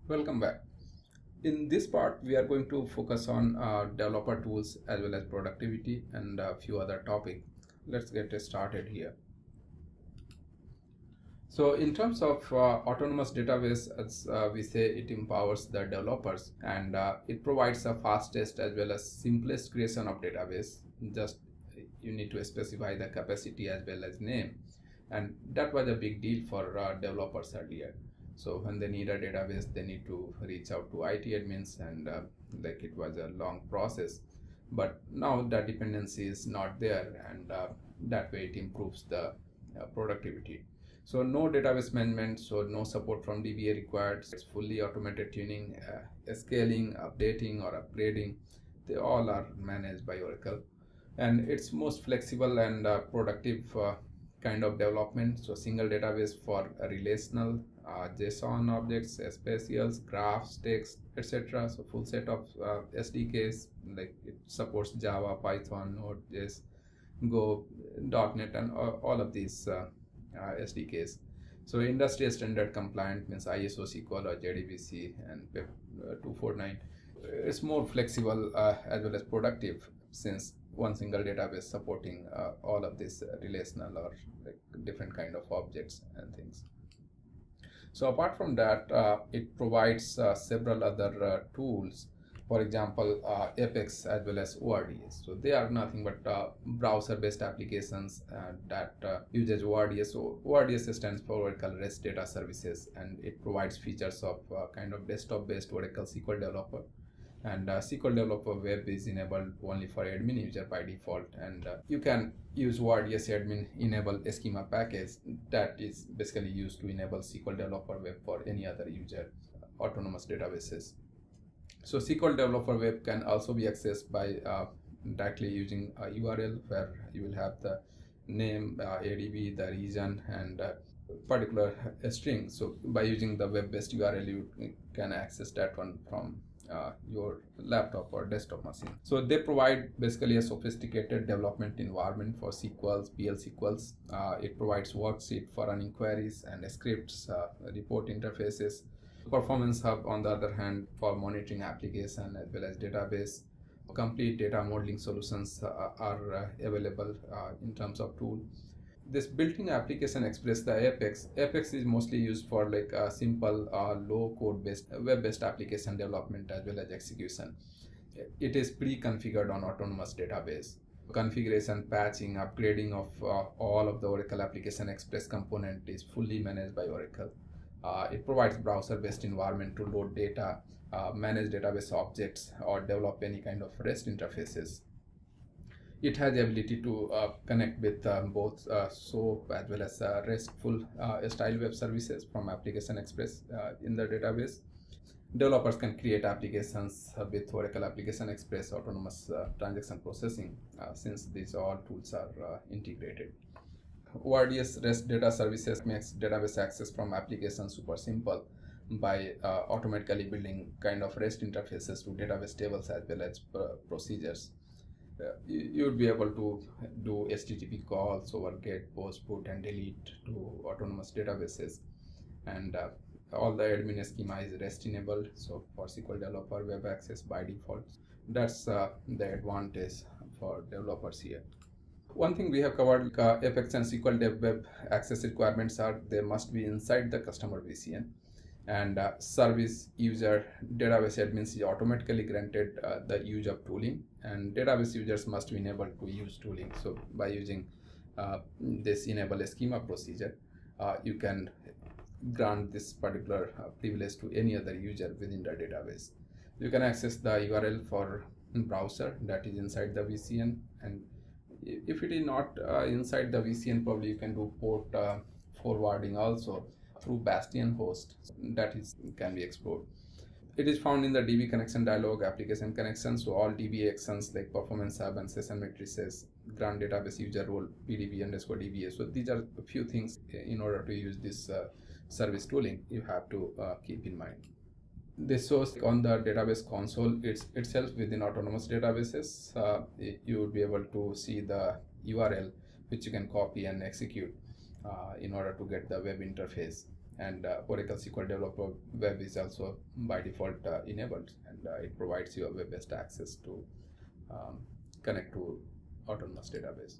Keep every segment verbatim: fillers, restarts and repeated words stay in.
Welcome back. In this part, we are going to focus on uh, developer tools as well as productivity and a few other topics. Let's get started here. So in terms of uh, autonomous database, as uh, we say, it empowers the developers and uh, it provides a fastest as well as simplest creation of database. Just you need to specify the capacity as well as name, and that was a big deal for uh, developers earlier. So when they need a database, they need to reach out to I T admins, and uh, like it was a long process. But now that dependency is not there, and uh, that way it improves the uh, productivity. So no database management, so no support from D B A required. It's fully automated tuning, uh, scaling, updating or upgrading. They all are managed by Oracle, and it's most flexible and uh, productive uh, kind of development. So single database for a relational, uh, JSON objects, spatials, graphs, text, et cetera. So full set of uh, S D Ks, like it supports Java, Python, Node.js, Go, dot net, and all of these uh, uh, S D Ks. So industry standard compliant means I S O S Q L or J D B C and PEP uh, two forty-nine. It's more flexible uh, as well as productive, since one single database supporting uh, all of these uh, relational or like different kind of objects and things. So apart from that, uh, it provides uh, several other uh, tools. For example, uh, Apex as well as O R D S. So they are nothing but uh, browser-based applications uh, that uh, uses O R D S. So O R D S stands for Oracle REST Data Services, and it provides features of uh, kind of desktop-based Oracle S Q L Developer. And uh, S Q L Developer Web is enabled only for admin user by default, and uh, you can use O R D S admin enable schema package that is basically used to enable S Q L Developer Web for any other user uh, autonomous databases. So S Q L Developer Web can also be accessed by uh, directly using a U R L, where you will have the name, uh, A D B, the region, and uh, particular string. So by using the web-based U R L, you can access that one from uh, your laptop or desktop machine. So they provide basically a sophisticated development environment for S Q Ls, P L S Q Ls. Uh, it provides worksheet for running queries and scripts, uh, report interfaces. Performance Hub, on the other hand, for monitoring application as well as database. Complete data modeling solutions uh, are uh, available uh, in terms of tool. This built-in application express, the Apex. Apex is mostly used for like a simple uh, low code based web-based application development as well as execution. It is pre-configured on autonomous database. Configuration, patching, upgrading of uh, all of the Oracle Application Express component is fully managed by Oracle. Uh, it provides browser-based environment to load data, uh, manage database objects, or develop any kind of REST interfaces. It has the ability to uh, connect with uh, both uh, SOAP as well as uh, RESTful uh, style web services from Application Express uh, in the database. Developers can create applications uh, with Oracle Application Express autonomous uh, transaction processing, uh, since these all tools are uh, integrated. O R D S REST Data Services makes database access from applications super simple by uh, automatically building kind of REST interfaces to database tables as well as uh, procedures. Uh, you, you would be able to do H T T P calls over get, post, put, and delete to autonomous databases. And uh, all the admin schema is REST enabled, so for S Q L Developer Web Access by default. That's uh, the advantage for developers here. One thing we have covered, uh, Apex and S Q L Dev Web Access requirements are they must be inside the customer V C N, and uh, service user database admins is automatically granted uh, the use of tooling, and database users must be enabled to use tooling. So by using uh, this enable schema procedure, uh, you can grant this particular uh, privilege to any other user within the database. You can access the U R L for browser that is inside the V C N, and if it is not uh, inside the V C N, probably you can do port uh, forwarding also through Bastion host. That is can be explored. It is found in the D B connection dialog, application connection. So all D B actions like performance hub and session matrices, grant database user role, P D B underscore D B A. So these are a few things in order to use this uh, service tooling you have to uh, keep in mind. This shows on the database console it's itself within autonomous databases. Uh, you would be able to see the U R L which you can copy and execute uh, in order to get the web interface. and uh, Oracle S Q L Developer Web is also by default uh, enabled, and uh, it provides you a web-based access to um, connect to Autonomous Database.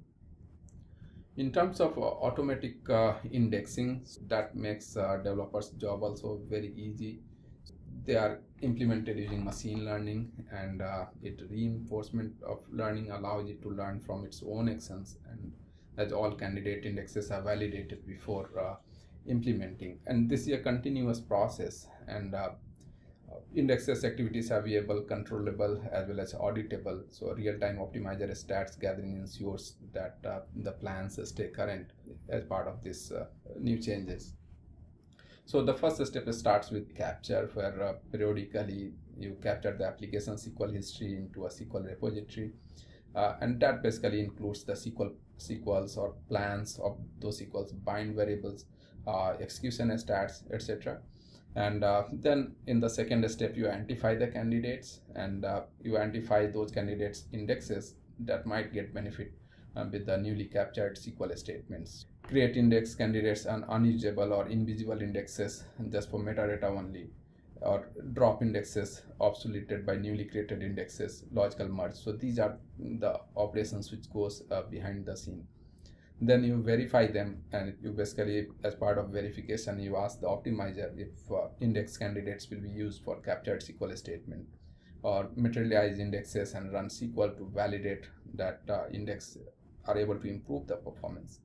In terms of uh, automatic uh, indexing, that makes uh, developers' job also very easy. They are implemented using machine learning, and uh, it reinforcement of learning allows it to learn from its own actions, and as all candidate indexes are validated before uh, implementing. And this is a continuous process, and uh, indexes activities are viewable, controllable, as well as auditable. So real-time optimizer stats gathering ensures that uh, the plans stay current as part of this uh, new changes. So the first step starts with capture, where uh, periodically you capture the application S Q L history into a S Q L repository, uh, and that basically includes the S Q L S Q Ls or plans of those S Q Ls, bind variables, uh, execution stats, et cetera. And uh, then in the second step, you identify the candidates, and uh, you identify those candidates indexes that might get benefit uh, with the newly captured S Q L statements. Create index candidates and unusable or invisible indexes just for metadata only, or drop indexes obsoleted by newly created indexes, logical merge. So these are the operations which goes uh, behind the scene. Then you verify them, and you basically, as part of verification, you ask the optimizer if uh, index candidates will be used for captured S Q L statement, or materialize indexes and run S Q L to validate that uh, index are able to improve the performance.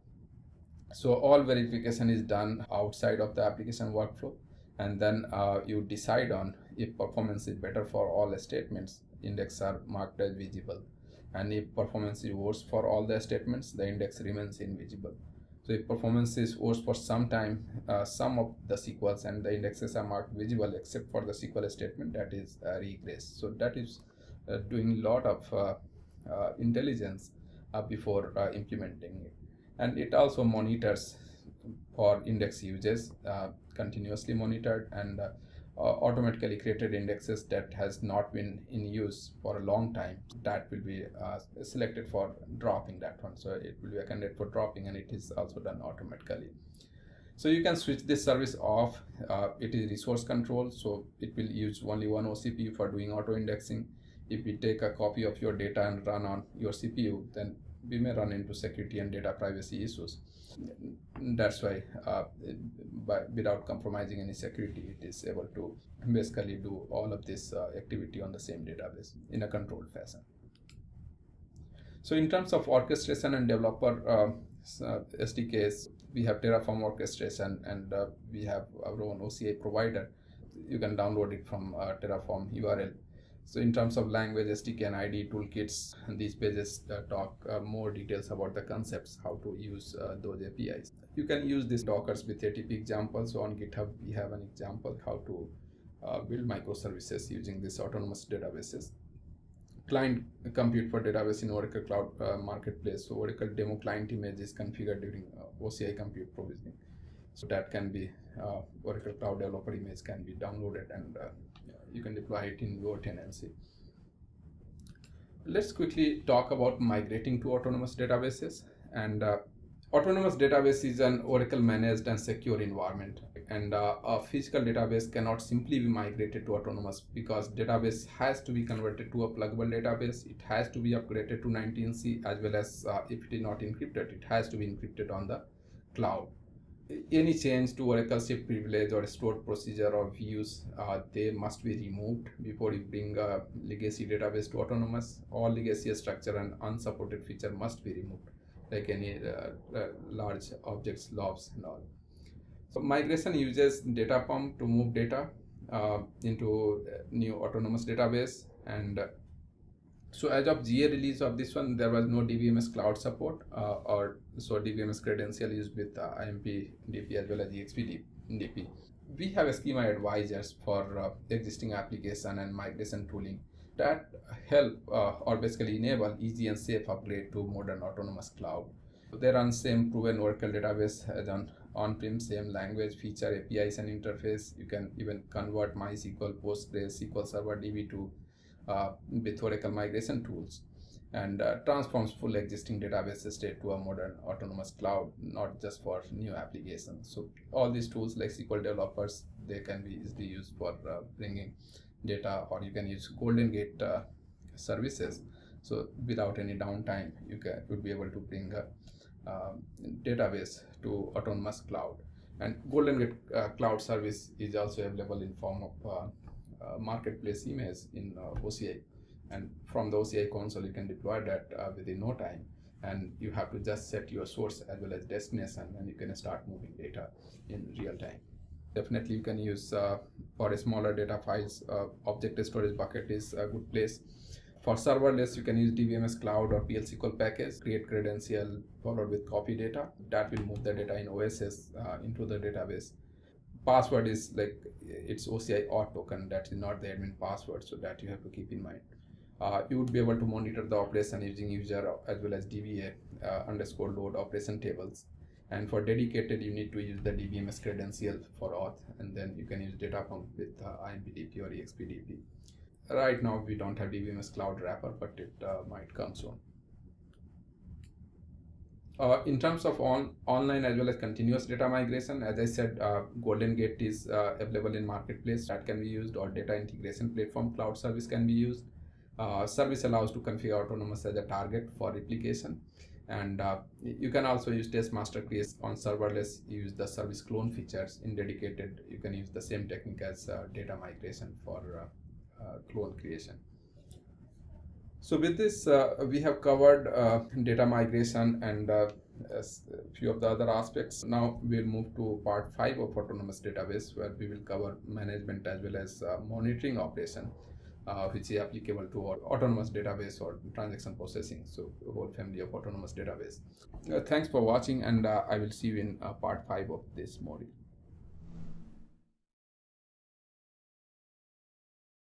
So all verification is done outside of the application workflow, and then uh, you decide on if performance is better for all statements, index are marked as visible, and if performance is worse for all the statements, the index remains invisible. So if performance is worse for some time, uh, some of the S Q Ls and the indexes are marked visible except for the S Q L statement, that is uh, regress. So that is uh, doing a lot of uh, uh, intelligence uh, before uh, implementing it. And it also monitors for index uses, uh, continuously monitored, and uh, uh, automatically created indexes that has not been in use for a long time, that will be uh, selected for dropping that one. So it will be a candidate for dropping, and it is also done automatically. So you can switch this service off. Uh, it is resource control, so it will use only one O C P U for doing auto indexing. If we take a copy of your data and run on your C P U, then we may run into security and data privacy issues. That's why uh, by, without compromising any security, it is able to basically do all of this uh, activity on the same database in a controlled fashion. So in terms of orchestration and developer uh, uh, S D Ks, we have Terraform orchestration, and uh, we have our own O C I provider. You can download it from uh, Terraform U R L. So in terms of language, S D K and I D E toolkits, these pages uh, talk uh, more details about the concepts, how to use uh, those A P Is. You can use these Dockers with A T P examples. So on GitHub, we have an example how to uh, build microservices using these autonomous databases. Client compute for database in Oracle Cloud uh, Marketplace. So Oracle demo client image is configured during uh, O C I compute provisioning. So that can be, uh, Oracle Cloud Developer image can be downloaded, and uh, you can deploy it in your tenancy. Let's quickly talk about migrating to autonomous databases. And uh, autonomous database is an Oracle managed and secure environment, and uh, a physical database cannot simply be migrated to autonomous, because database has to be converted to a pluggable database. It has to be upgraded to nineteen C, as well as uh, if it is not encrypted, it has to be encrypted on the cloud. Any change to Oracle shift privilege or stored procedure or views, uh, they must be removed before you bring a legacy database to autonomous. All legacy structure and unsupported feature must be removed, like any uh, uh, large objects, lobs and all. So migration uses data pump to move data uh, into new autonomous database. And uh, so as of G A release of this one, there was no D B M S cloud support, uh, or so D B M S credential used with uh, I M P D P as well as E X P D P. We have schema advisors for uh, existing application and migration tooling that help uh, or basically enable easy and safe upgrade to modern autonomous cloud. They run same proven Oracle database as on on-prem, same language, feature, A P Is and interface. You can even convert MySQL, Postgres, S Q L Server D B to Uh, with Oracle migration tools. and uh, transforms full existing database state to a modern autonomous cloud, not just for new applications. So all these tools like S Q L developers, they can be easily used for uh, bringing data, or you can use Golden Gate uh, services. So without any downtime, you can would be able to bring a uh, database to autonomous cloud. And Golden Gate uh, cloud service is also available in form of uh, uh, marketplace image in uh, O C I, and from the O C I console you can deploy that uh, within no time, and you have to just set your source as well as destination, and you can start moving data in real time. Definitely you can use uh, for smaller data files, uh, object storage bucket is a good place. For serverless, you can use D B M S Cloud or P L S Q L package, create credential followed with copy data. That will move the data in O S S uh, into the database. Password is like it's O C I auth token, that is not the admin password, so that you have to keep in mind. Uh, you would be able to monitor the operation using user as well as D B A uh, underscore load operation tables. And for dedicated, you need to use the D B M S credential for auth, and then you can use data pump with uh, I M P D P or E X P D P. Right now we don't have D B M S Cloud Wrapper, but it uh, might come soon. Uh, in terms of on online as well as continuous data migration, as I said, uh, Golden Gate is uh, available in marketplace, that can be used, or data integration platform cloud service can be used. Uh, service allows to configure autonomous as a target for replication, and uh, you can also use test master create on serverless. Use the service clone features. In dedicated, you can use the same technique as uh, data migration for uh, Uh, clone creation. So with this, uh, we have covered uh, data migration and uh, a few of the other aspects. Now we'll move to part five of autonomous database, where we will cover management as well as uh, monitoring operation, uh, which is applicable to autonomous database or transaction processing. So the whole family of autonomous database. Uh, thanks for watching, and uh, I will see you in uh, part five of this module.